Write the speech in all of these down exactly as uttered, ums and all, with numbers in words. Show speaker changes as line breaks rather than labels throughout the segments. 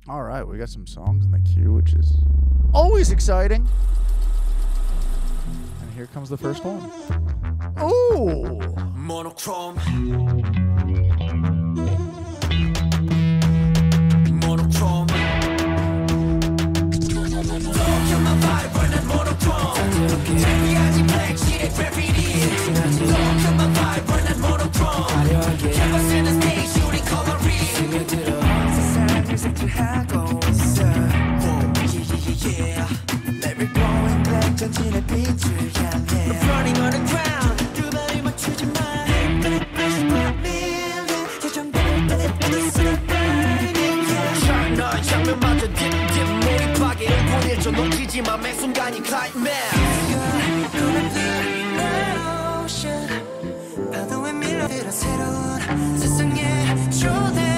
All right, we got some songs in the queue, which is always exciting. And here comes the first one. Oh,
Monochrome. Monochrome. You're my vibrant and monochrome. Heavy black sheet graffiti. You're my vibrant and monochrome. Canvas in the stage shooting coloring. 하고 있어. Yeah, let me go and collect 전진의 빛을 향해. I'm running on the ground. 두 발을 맞추지 마. Gonna push my limit. 예정대로 뻗어 쓰는 burning. Yeah. 널 장면마저 dip dip 몰입하게 보내줘. 놓치지마 매 순간이 climax. Gonna feel the ocean. 파도에 밀려들어 새로운 세상에 초대.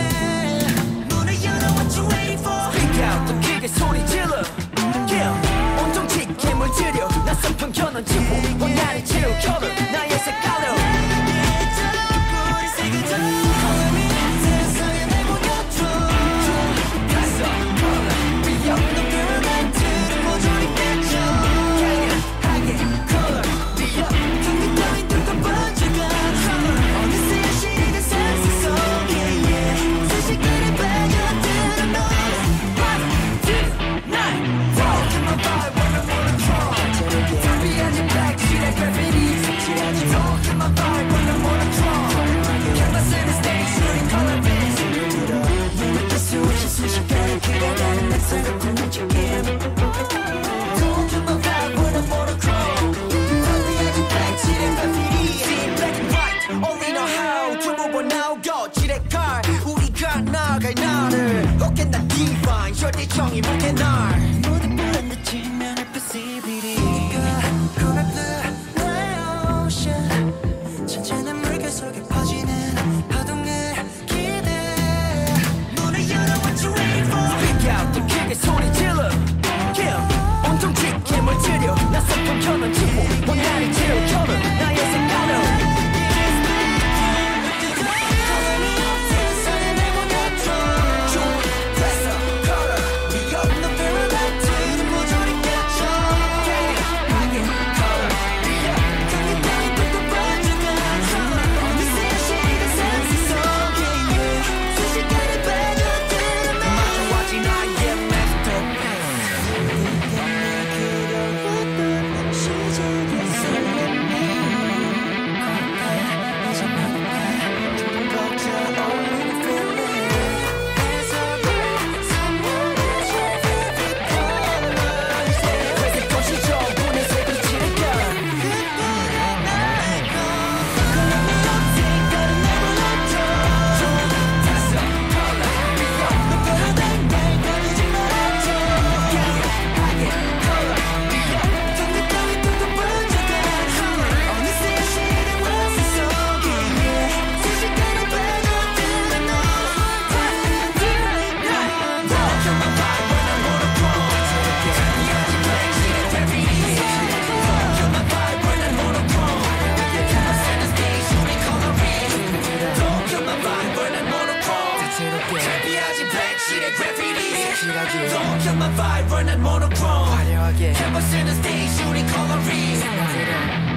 소리 질러 yeah. 온통 지킴을 들여 낯선 편견은 지고 원한이 채울 켜는 나의 색깔로 우리 세계적 세상에 내보내줘 가서 We up the 뷰먼트를 모조리 깨져 하게 color We up 경기 따윈 뚫고 번져가 어느새 시대 산세 속에 순식간에 빠져드는 너 우리가 나갈 나를 혹은 난 divine 절대정이 못해 날 모든 바람에 지면을 possibility Call up the ocean 천천한 물결 속에 퍼지는 파동을 기대 문을 열어 what you waiting for Speak out 더 크게 소리 질러 yeah. 온통 지킴을 들여 낯선 편견은 지고 원한이 채울 켜는 나의 색깔로 Don't kill my vibrant and monochrome 화려하게 canvas in the stage shooting coloring